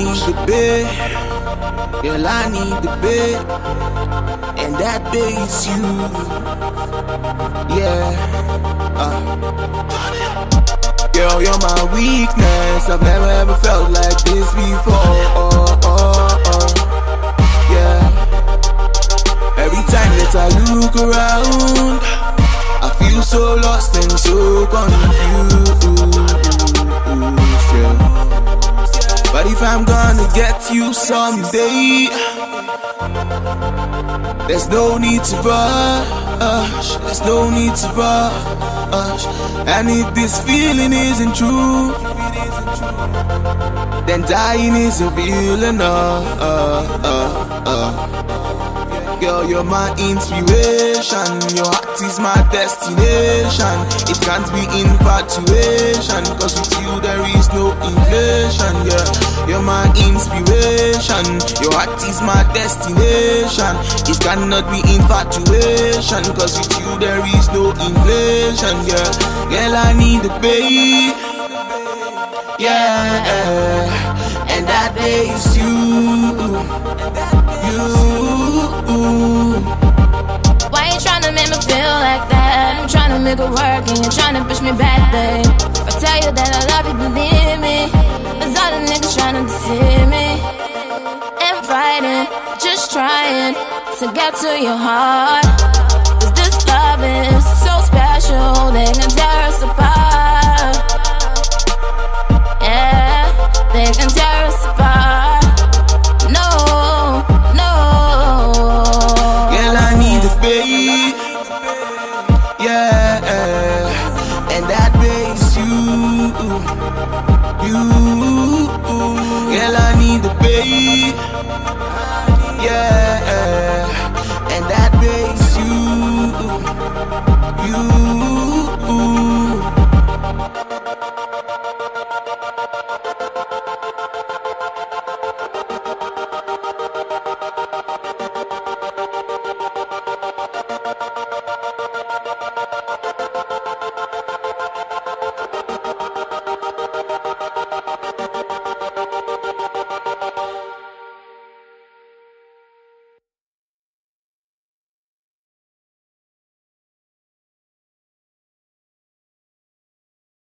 need the bed. Girl, I need the bed. And that bed is you. Yeah. Girl, you're my weakness. I've never ever felt like this before. Yeah. Every time that I look around, I feel so lost and so confused. Yeah. But if I'm gonna get you someday, there's no need to rush. There's no need to rush. And if this feeling isn't true, then dying isn't real enough. Girl, you're my inspiration. Your heart is my destination. It can't be infatuation, cause with you there is no inflation. Yeah, you're my inspiration. Your heart is my destination. It cannot be infatuation, cause with you there is no inflation. Yeah, girl, I need a babe. Yeah, and that day is you. Why you tryna make me feel like that? I'm tryna make it work and you're tryna push me back, babe. If I tell you that I love you, believe me. There's all the niggas tryna deceive me. I'm fighting, just trying to get to your heart. Cause this love is so special, they can tear us apart. Yeah, they can tear us apart. Babe, yeah, and that babe is you. Girl, I need the babe.